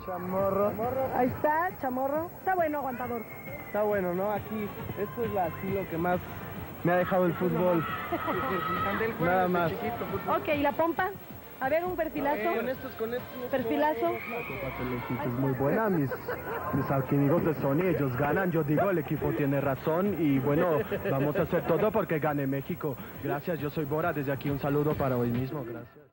Chamorro. Ahí está, chamorro. Está bueno, aguantador. Está bueno, ¿no? Aquí, esto es así lo que más me ha dejado el fútbol. Nada más. Ok, ¿y la pompa? A ver, un perfilazo. Con estos. Perfilazo. La Copa Telehit es muy buena, mis amigos de Sony, ellos ganan, yo digo, el equipo tiene razón y bueno, vamos a hacer todo porque gane México. Gracias, yo soy Bora, desde aquí un saludo para hoy mismo, gracias.